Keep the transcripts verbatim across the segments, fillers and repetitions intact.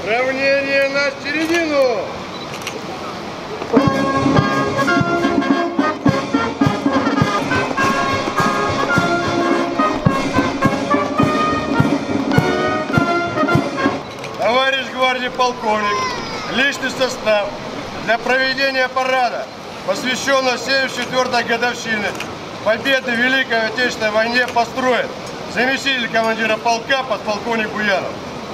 Равнение на середину. Товарищ гвардии полковник, личный состав для проведения парада, посвященного семьдесят четвёртой годовщине победы в Великой Отечественной войне, построен заместитель командира полка подполковник Буянов.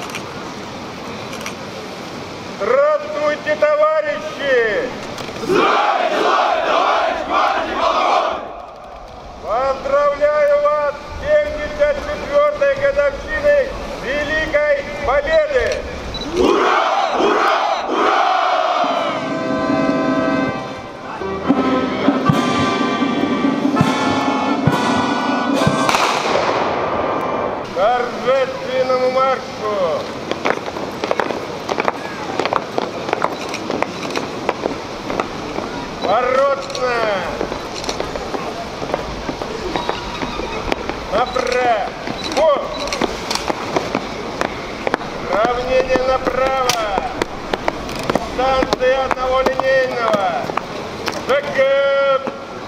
Здравствуйте, товарищи! Здравия желаю, товарищ гвардии полковник! Поздравляю вас с семьдесят четвёртой годовщиной Великой Победы! Ура! Ура! Ура! Торжественному маршу! Воротно! Направо! О! Равнение направо! Станция одного линейного! Закат!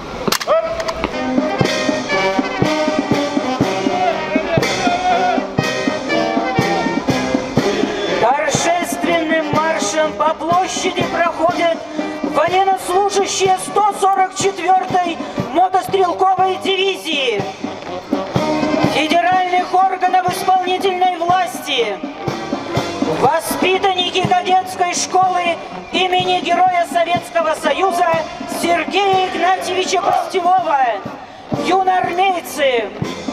Торжественным маршем по площади проходят военнослужащие сто сорок четвёртой мотострелковой дивизии, федеральных органов исполнительной власти, воспитанники кадетской школы имени Героя Советского Союза Сергея Игнатьевича Постелова, юноармейцы,